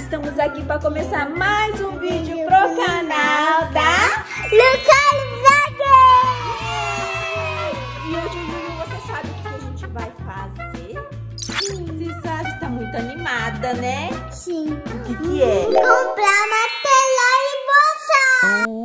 estamos aqui para começar mais um vídeo pro canal da Lucas E hoje, Lulu, você sabe o que a gente vai fazer? Sim. Você sabe, está muito animada, né? Sim. O que é? Comprar material e bolsa.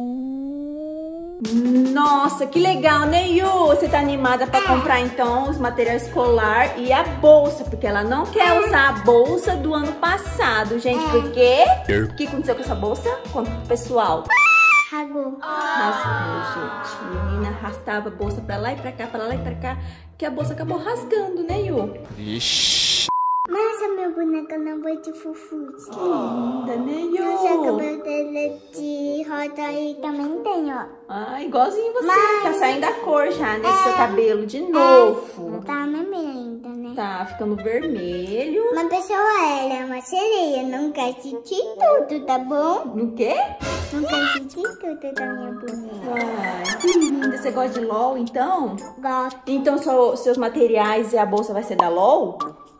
Nossa, que legal, né, Yu? Você tá animada pra comprar, então, os materiais escolar e a bolsa, porque ela não quer usar a bolsa do ano passado, gente. Por quê? O que aconteceu com essa bolsa? Conta pro pessoal. Rasgou. Rasgou, gente. A menina arrastava a bolsa pra lá e pra cá, pra lá e pra cá, que a bolsa acabou rasgando, né, Yu? Ixi. Mas a minha boneca não vai de fufute. Que linda, né, Eu já Yu? cabelo dele de rosa e também tem, ó. Ah, igualzinho você. Mas- Tá saindo a cor já, né, do seu cabelo de novo. Não tá na minha ainda, né? Tá ficando vermelho. Uma pessoa, ela é uma sereia, não quer sentir tudo, tá bom? No quê? Não quer sentir tudo da minha boneca. Ai, que linda. Você gosta de LOL, então? Gosto. Então, seus materiais e a bolsa vai ser da LOL?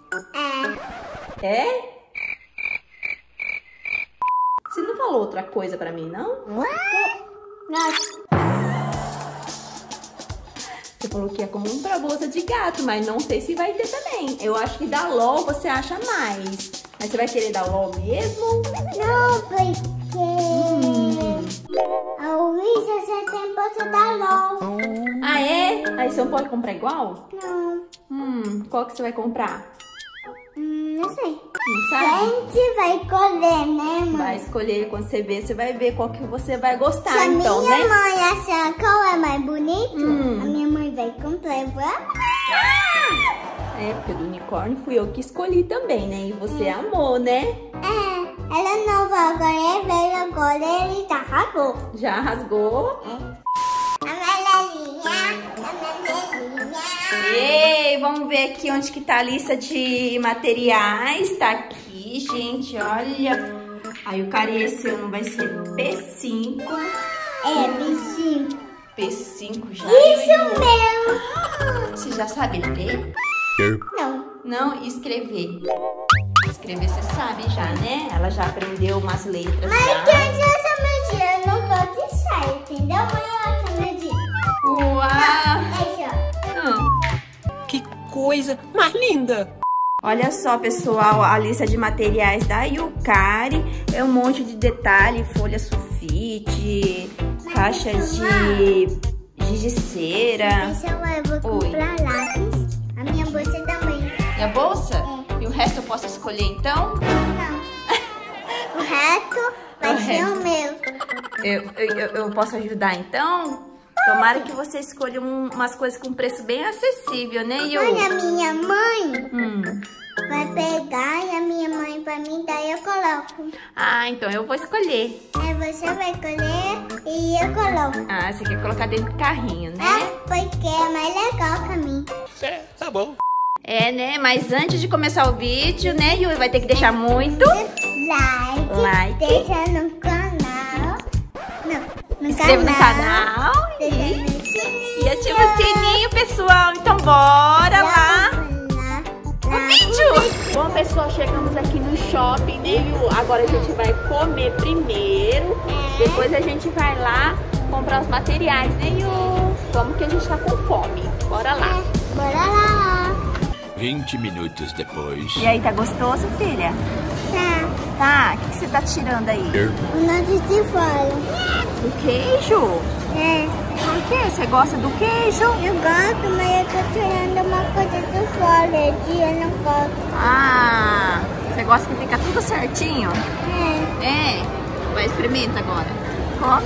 É? Você não falou outra coisa pra mim, não? Gosto. Você falou que ia comprar bolsa de gato, mas não sei se vai ter também. Eu acho que da LOL você acha mais. Mas você vai querer da LOL mesmo? Não, porque a Luísa já tem bolsa da LOL. Ah, é? Aí você não pode comprar igual? Não. Qual que você vai comprar? Não sei. Não A sabe? gente vai escolher, né, mãe? Vai escolher, quando você ver, você vai ver qual que você vai gostar, Se a então, minha né? mãe achar qual é mais bonito, a minha mãe vai comprar e vai amar. É, porque do unicórnio fui eu que escolhi também, né? E você amou, né? É, ela é nova, agora é velho, agora ele tá rasgou. Já rasgou. Amarelinha. Ei, vamos ver aqui onde que tá a lista de materiais. Tá aqui, gente, olha. Aí o cara esse ano vai ser P5. bichinho. P5 já. Isso mesmo. Você já sabe ler? Não. Não, e escrever. Escrever você sabe já, né? Ela já aprendeu umas letras Mas já. que essa media eu não gosto de sair, entendeu? Mãe, essa media. Uau! Esse, ó. Que coisa mais linda! Olha só, pessoal, a lista de materiais da Yukari é um monte de detalhe, folha sulfite, caixas de giz de cera. Pessoal, eu vou Oi. comprar lápis. A minha bolsa também. E a bolsa? E o resto eu posso escolher, então? Não. O resto vai O ser resto. o meu. Eu posso ajudar, então? Tomara que você escolha umas coisas com preço bem acessível, né, Yu? Olha, a minha mãe Vai pegar e a minha mãe vai me dar e eu coloco. Ah, então eu vou escolher. Aí você vai escolher e eu coloco. Ah, você quer colocar dentro do carrinho, né? É, porque é mais legal pra mim. Tá bom. É, né? Mas antes de começar o vídeo, né, Yu? Vai ter que deixar muito Like. Deixa no canal. Não, no inscreva no canal Deixa e no sininho. ativa o sininho, pessoal. Então bora lá no vídeo. Bom, pessoal, chegamos aqui no shopping, né, Yu? Agora a gente vai comer primeiro. Depois a gente vai lá comprar os materiais, né, Yu? Vamos que a gente tá com fome. Bora lá. Bora lá. 20 minutos depois. E aí, tá gostoso, filha? Tá. O que você tá tirando aí? O nosso de fora. Do queijo? É. Por quê? Você gosta do queijo? Eu gosto, mas eu tô tirando uma coisa de fora. Eu não gosto. Ah, você gosta que fica tudo certinho? É. É. Vai, experimenta agora. Come.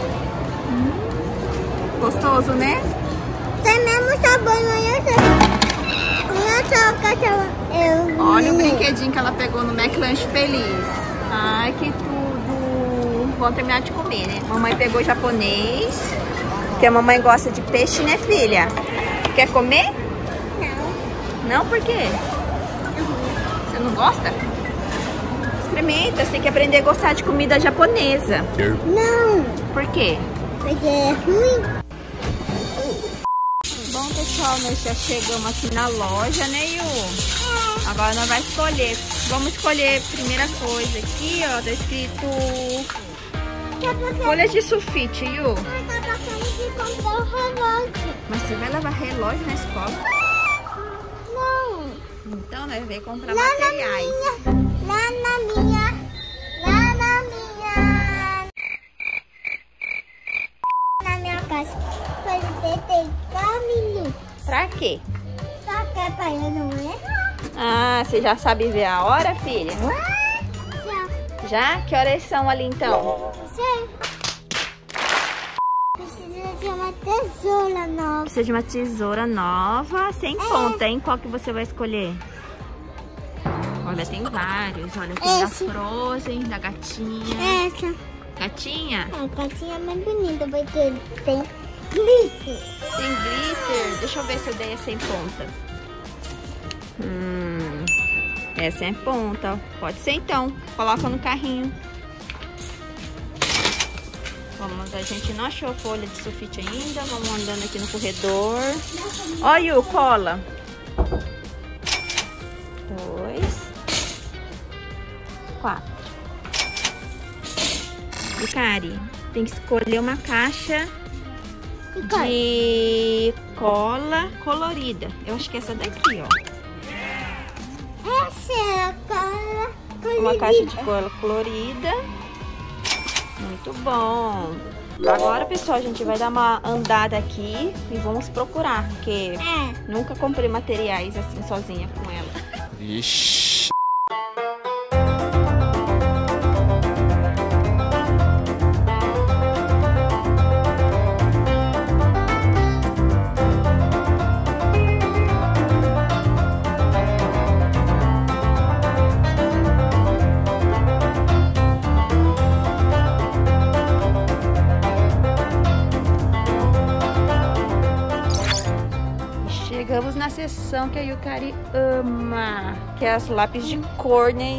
Gostoso, né? Tem mesmo sabor, mas eu sei. Eu sou cachorro. Olha o brinquedinho que ela pegou no McLanche Feliz. Ai, que tudo. Vamos terminar de comer, né? Mamãe pegou japonês. Porque a mamãe gosta de peixe, né, filha? Quer comer? Não. Não, por quê? Você não gosta? Experimenta, você tem que aprender a gostar de comida japonesa. Não. Por quê? Porque é ruim. Bom, pessoal, nós já chegamos aqui na loja, né, Yu? Agora nós vamos escolher. Vamos escolher a primeira coisa aqui, ó. Tá escrito folhas de sulfite, Yu. Eu tava querendo de comprar o relógio. Mas você vai levar relógio na escola? Não. Então nós vamos comprar materiais. Lá na minha casa. Pode ter caminho. Pra quê? Só que é pra eu não errar. Ah, você já sabe ver a hora, filha? Já? Que horas são ali então? Sei. Precisa de uma tesoura nova. Precisa de uma tesoura nova, sem ponta, hein? Qual que você vai escolher? Olha, tem vários. Olha, tem da Frozen, da gatinha. Essa. Gatinha? A gatinha é mais bonita, porque tem glitter. Tem glitter. Deixa eu ver se eu dei a sem ponta. Essa é ponta, ó. Pode ser então. Coloca no carrinho. Vamos, a gente não achou folha de sulfite ainda. Vamos andando aqui no corredor. Olha o cola. 2, 4. Yukari, tem que escolher uma caixa de cola colorida. Eu acho que é essa daqui, ó. Essa é a cola colorida. Uma caixa de cola colorida. Muito bom. Agora, pessoal, a gente vai dar uma andada aqui e vamos procurar, porque nunca comprei materiais assim sozinha com ela. Ixi. Chegamos na seção que a Yukari ama, que é as lápis de cor, né,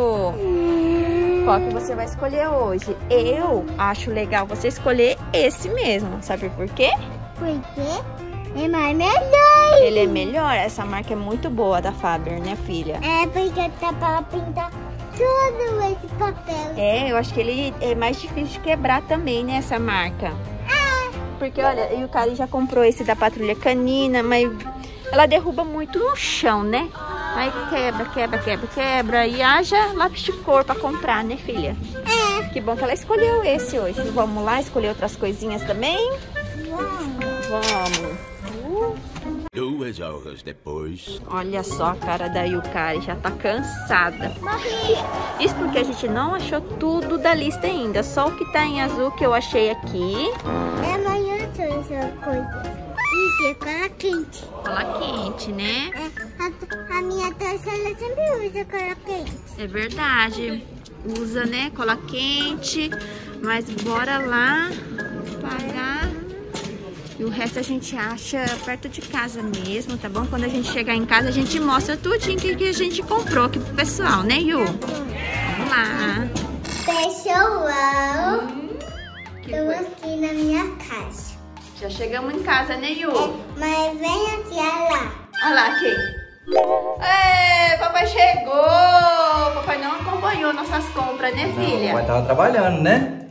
Yu? Qual que você vai escolher hoje? Eu acho legal você escolher esse mesmo, sabe por quê? Porque é mais melhor. Ele é melhor, essa marca é muito boa da Faber, né, filha? É porque dá pra pintar todo esse papel. É, eu acho que ele é mais difícil de quebrar também, né, essa marca. Porque, olha, o Yukari já comprou esse da Patrulha Canina, mas ela derruba muito no chão, né? Aí quebra. E haja lápis de cor pra comprar, né, filha? Que bom que ela escolheu esse hoje. Vamos lá escolher outras coisinhas também? Vamos. 2 horas depois. Olha só a cara da Yukari, já tá cansada. Isso porque a gente não achou tudo da lista ainda. Só o que tá em azul que eu achei aqui. É amanhã essa coisa. Isso é cola quente. Cola quente, né? A minha terceira sempre usa cola quente. É verdade. Usa, né? Cola quente. Mas bora lá pagar. E o resto a gente acha perto de casa mesmo, tá bom? Quando a gente chegar em casa, a gente mostra tudinho que a gente comprou aqui pro pessoal, né, Yu? Vamos lá. Pessoal, tô aqui na minha casa. Já chegamos em casa, né, Yu? Mas vem aqui, olha lá. Olha lá, quem? Ei, papai chegou! Papai não acompanhou nossas compras, né, filha? Papai tava trabalhando, né?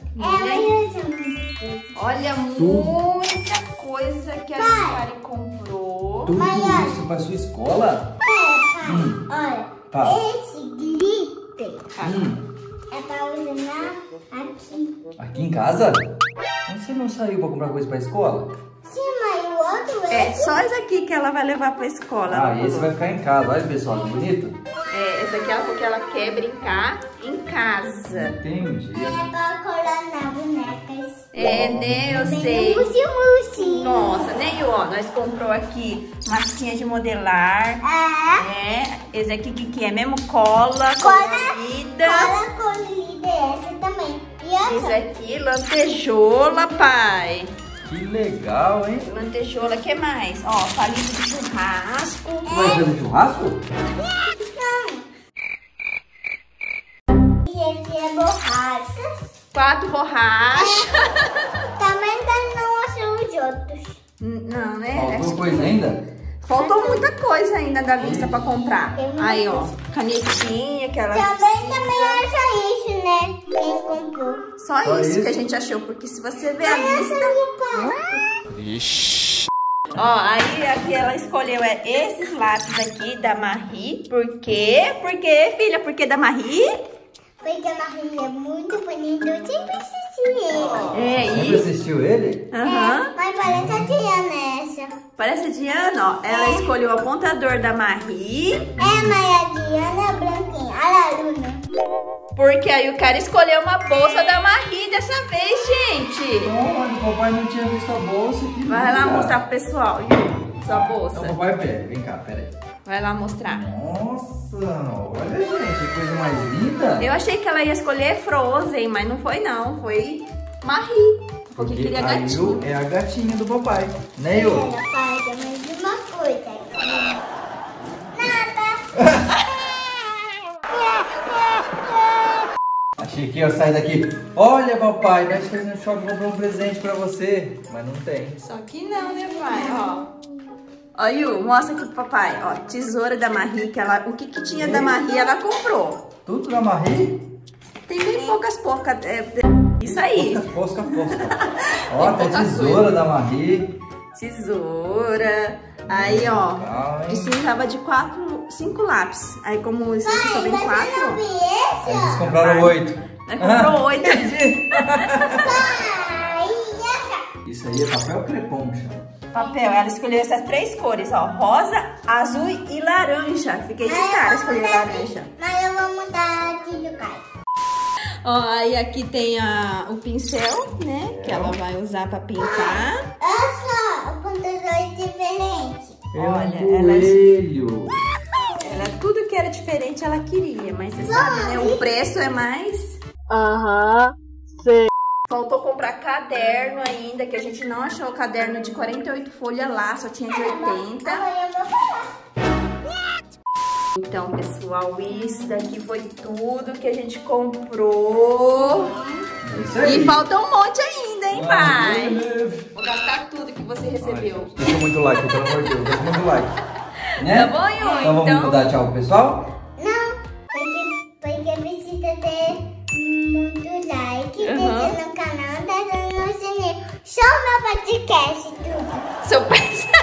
Olha, muita coisa que a Yukari comprou. Tudo isso pra sua escola? Olha, Tá. esse glitter é pra usar aqui. Aqui em casa? Mas você não saiu pra comprar coisa pra escola? Sim, mas o outro É só esse aqui que ela vai levar pra escola. Ah, esse vai ficar em casa. Olha, pessoal, que bonito. É, essa aqui ela porque ela quer brincar em casa. Entendi. é pra colar na bonecas. É, né? Eu sei. Mousse. Nossa, né, Yu? Ó, nós comprou aqui massinha de modelar. É. Esse aqui que é mesmo cola colorida. Cola colorida essa também. E essa? Esse aqui, lantejola, pai. Que legal, hein? Lantejola, o que mais? Ó, palito de churrasco. Você vai fazer churrasco? E esse é borracha. 4 borrachas. Também não achou os outros. Não, né? Faltou coisa ainda? Faltou muita coisa ainda da lista pra comprar. Aí, ó, canetinha, aquela... Também era só isso, né? Quem comprou. Só isso que a gente achou, porque se você ver a lista... Ixi. Ó, aí aqui ela escolheu esses lápis aqui da Marie. Por quê? Por quê, filha? Por que da Marie? Porque a Marie é muito bonita, eu sempre assisti ele. Sempre assistiu ele? Aham. Mas parece a Diana essa. Parece a Diana, ó. Ela escolheu o apontador da Marie. Mas a Diana é branquinha, olha a Luna. Porque aí o cara escolheu uma bolsa da Marie dessa vez, gente. Olha, o papai não tinha visto a bolsa aqui. Vai lá mostrar pro pessoal, Yu, sua bolsa. Então, papai, pega. Vem cá, pera aí. Vai lá mostrar. Nossa, olha, gente, que coisa mais linda. Eu achei que ela ia escolher Frozen, mas não foi não. Foi Marie. Porque queria a gatinho. Yu é a gatinha do papai, né, Yu? Ela faz mais de uma coisa. Nada. Achei que ia sair daqui. Olha, papai, nós fez no shopping e comprou um presente pra você. Mas não tem. Só que não, né, pai? Ó. Ó, Yu, mostra aqui pro papai. Ó, tesoura da Marie, que ela, o que tinha da Marie, ela comprou. Tudo da Marie? Tem bem poucas. Isso aí. Posca. Ó, tem tesoura da Marie. Tesoura. Aí, ó, Ai. precisava de 5 lápis. Aí, como isso aqui só vem 4, Aí eles compraram 8. aí comprou 8. Isso aí é papel crepom, chama. Papel, ela escolheu essas 3 cores, ó. Rosa, azul e laranja. Fiquei de cara escolher laranja. Mas eu vou mudar de lugar. Ó, aí aqui tem o pincel, né? Que ela vai usar pra pintar. Olha só, o computador é diferente. Olha, ela tudo que era diferente ela queria, mas você sabe, né? O preço é mais... Faltou comprar caderno ainda, que a gente não achou o caderno de 48 folhas lá, só tinha de 80. Agora eu vou falar. Então, pessoal, isso daqui foi tudo que a gente comprou. Isso aí. E falta um monte ainda, hein, pai? Vou gastar tudo que você recebeu. Deixa muito like, pelo amor de Deus. Deixa muito like. Né? Tá bom, Yu? Então vamos dar tchau pro pessoal? Não, porque precisa ter muito like, deixa no canal, deixa no sininho. Show meu podcast e tudo. Seu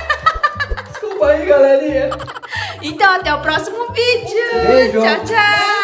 Desculpa aí, galerinha. Então, até o próximo vídeo. Beijo. Tchau, tchau.